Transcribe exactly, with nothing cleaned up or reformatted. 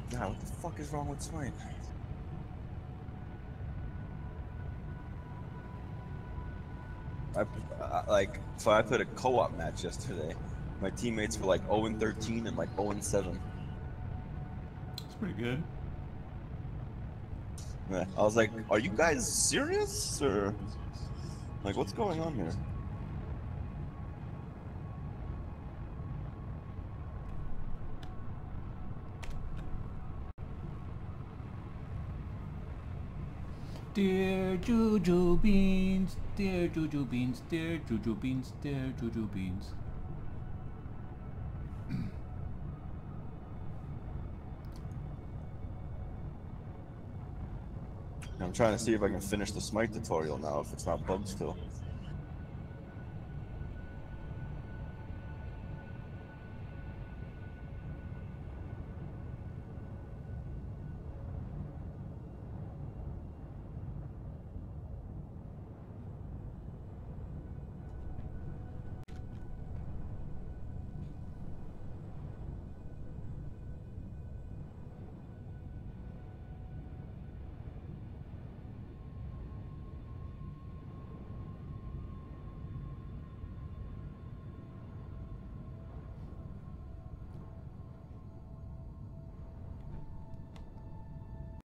God, what the fuck is wrong with Smite? I, I like so I played a co-op match yesterday. My teammates were like zero and thirteen and like zero and seven. It's pretty good. Yeah, I was like, "Are you guys serious or like what's going on here?" Dear Juju Beans, dear Juju Beans, dear Juju Beans, dear Juju Beans. I'm trying to see if I can finish the Smite tutorial now if it's not bugged still.